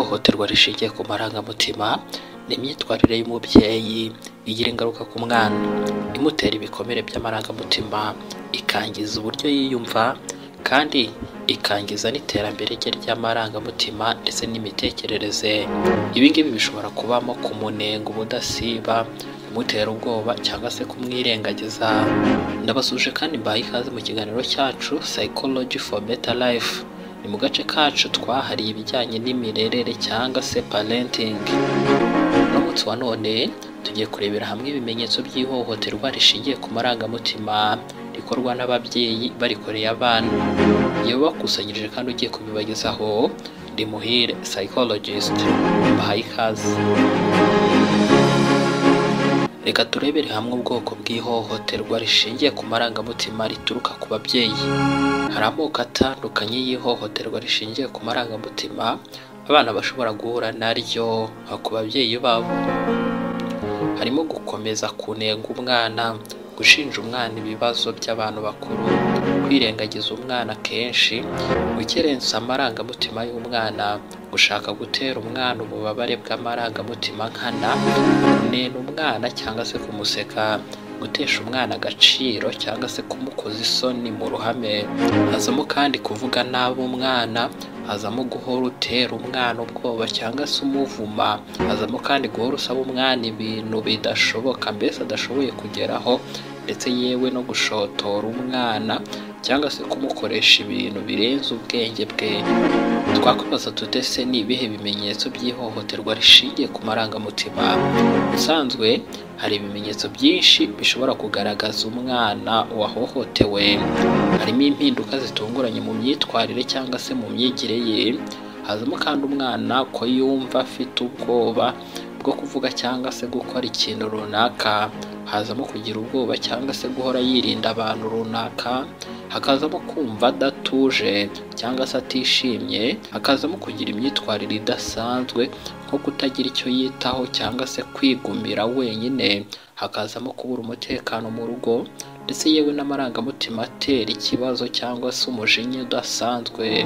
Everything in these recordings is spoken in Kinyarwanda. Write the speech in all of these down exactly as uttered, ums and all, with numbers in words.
Ihohoterwa rishingiye ku marangamutima ni imyitwarire y'umubyeyi igira ingaruka ku mwana, imutera ibikomere by'amarangamutima, ikangiza uburyo yiyumva kandi ikangiza n'iterambere rye ry'amarangamutima ndetse n'imitekerereze. Ibi ngibi bishobora kubamo kumunenga ubudasiba, kumutera ubwoba cyangwa se kumwirengagiza. Ndabasuje kandi mbaye ikaze mu kiganiro cyacu Psychology for Better Life. Ni mu gace kacu twahariye ibijyanye n'imirerere cyangwa se parenting. No munsi wa none tugiye kurebera hamwe ibimenyetso by'ihohoterwa rishingiye ku marangamutima rikorwa n'ababyeyi barikoreye abana. Iyo bakusanyirije kandi ugiye kubibagezaho, ndi Muhire psychologist. Mbahaye ikaze. Reka turebere hamwe ubwoko bw'ihohoterwa rishingiye ku marangamutima rituruka ku babyeyi. Hari amoko atandukanye y'ihohoterwa rishingiye ku marangamutima abana bashobora guhura naryo ku babyeyi babo. Harimo gukomeza kunenga umwana, gushinja umwana ibibazo by'abantu bakuru, kwirengagiza umwana kenshi, gukerensa amarangamutima y'umwana, gushaka gutera umwana ububabare bw'amarangamutima nkana, kunena umwana cyangwa se kumuseka, gutesha umwana agaciro cyangwa se kumukoza isoni mu ruhame. Hazamo kandi kuvuga nabi umwana, hazamo guhora utera umwana ubwoba cyangwa se umuvuma, hazamo kandi guhora usaba umwana ibintu bidashoboka mbese adashoboye kugeraho, ndetse yewe no gushotora umwana cyangwa se kumukoresha ibintu birenze ubwenge bwe. Twakwibaza tute se ni ibihe bimenyetso by'ihohoterwa rishingiye ku marangamutima? Ubusanzwe hari ibimenyetso byinshi bishobora kugaragaza umwana wahohotewe. Harimo impinduka zitunguranye mu myitwarire cyangwa se mu myigire ye. Hazamo kandi umwana ko yumva afite ubwoba bwo kuvuga cyangwa se gukora ikintu runaka. Hazamo kugira ubwoba cyangwa se guhora yirinda abantu runaka. Hakazamo kumva adatuje cyangwa se atishimye. Hakazamo kugira imyitwarire idasanzwe nko kutagira icyo yitaho cyangwa se kwigumira wenyine. Hakazamo kubura umutekano mu rugo ndetse yewe n'amarangamutima atera ikibazo cyangwa se umujinya udasanzwe.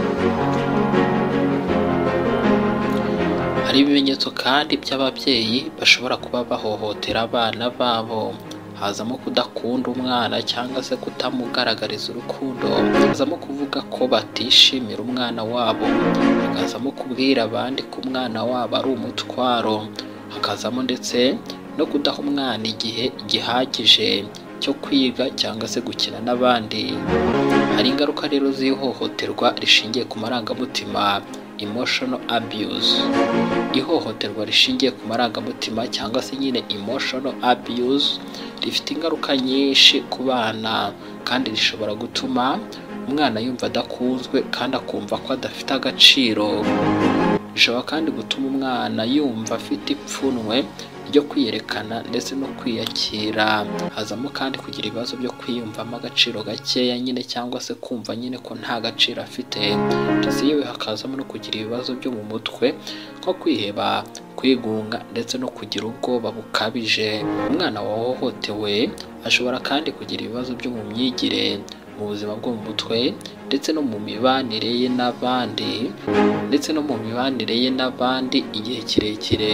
Hari ibimenyetso kandi by'ababyeyi bashobora kuba bahohotera abana babo. Hazamo kudakunda umwana cyangwa se kutamugaragariza urukundo. Hazamo kuvuga ko batishimira umwana wabo. Hakazamo kubwira abandi ko umwana wabo ari umutwaro. Hakazamo ndetse no kudaha umwana igihe gihagije cyo kwiga cyangwa se gukina n'abandi. Hari ingaruka rero z'ihohoterwa rishingiye ku marangamutima, emotional abuse. Ihohoterwa rishingiye ku marangamutima cyangwa se nyine emotional abuse rifite ingaruka nyinshi ku bana kandi rishobora gutuma umwana yumva adakunzwe kandi akumva ko adafite agaciro. Rishobora kandi gutuma umwana yumva afite ipfunwe ryo kwiyerekana ndetse no kwiyakira. Hazamo kandi kugira ibibazo byo kwiyumvamo agaciro gakeya nyine cyangwa se kumva nyine ko nta gaciro afite. Ndetse yewe hakazamo no kugira ibibazo byo mu mutwe nko kwiheba, kwigunga ndetse no kugira ubwoba bukabije. Umwana wahohotewe ashobora kandi kugira ibibazo byo mu myigire, mu buzima bwo mu mutwe ndetse no mu mibanire ye n'abandi ndetse no mu mibanire ye n'abandi igihe kirekire.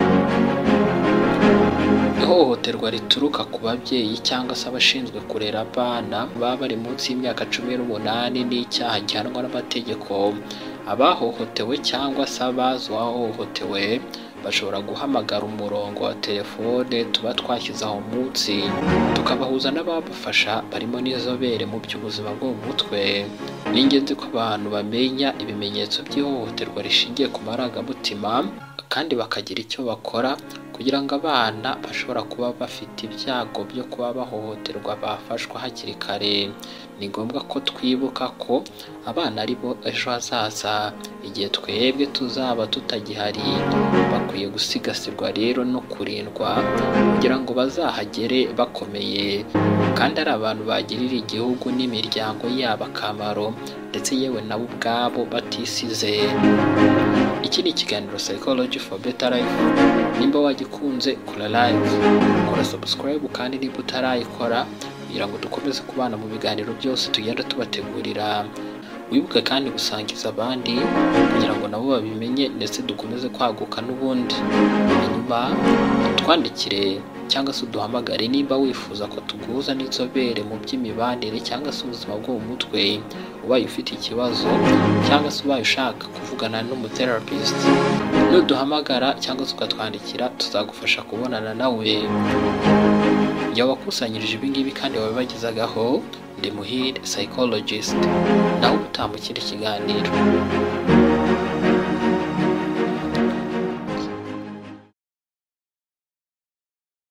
Ihohoterwa rituruka ku babyeyi cyangwa se abashinzwe kurera abana baba bari munsi y'imyaka cumi n'umunani ni icyaha gihanwa n'amategeko. Abahohotewe cyangwa se abazi uwahohotewe bashobora guhamagara umurongo wa telefone tuba twashyize aho munsi, tukabahuza n'ababafasha barimo n'inzobere mu by'ubuzima bwo mu mutwe. Ni ingenzi ko abantu bamenya ibimenyetso by'ihohoterwa rishingiye ku marangamutima kandi bakagira icyo bakora kugira ngo abana bashobora kuba bafite ibyago byo kuba bahohoterwa bafashwa hakiri kare. Ni ngombwa ko twibuka ko abana ari bo ejo hazaza igihe twebwe tuzaba tutagihari. Bakwiye gusigasirwa rero no kurindwa kugira ngo bazahagere bakomeye kandi ari abantu bagirira igihugu n'imiryango yabo akamaro ndetse yewe nabo ubwabo batisize. Iki ni ikiganiro Psychology for Better Life. Nimba wagikunze kora like, kora subscribe kandi niba utarayikora kugira ngo dukomeze kubana mu biganiro byose tugenda tubategurira. wibuke kandi gusangiza abandi kugira ngo nabo babimenye ndetse dukomeze kwaguka n'ubundi. Hanyuma twandikire cyangwa se uduhamagare niba wifuza ko tuguhuza n'inzobere mu by'imibanire cyangwa se ubuzima bwo mu mutwe, ubaye ufite ikibazo cyangwa se ubaye ushaka kuvugana n'umutherapist. Nuduhamagara cyangwa se ukatwandikira tuzagufasha kubonana nawe. Jya wakusanyirije ibi ngibi kandi wabibagezagaho, ndi Muhire psychologist, nawe utaha mu kindi kiganiro.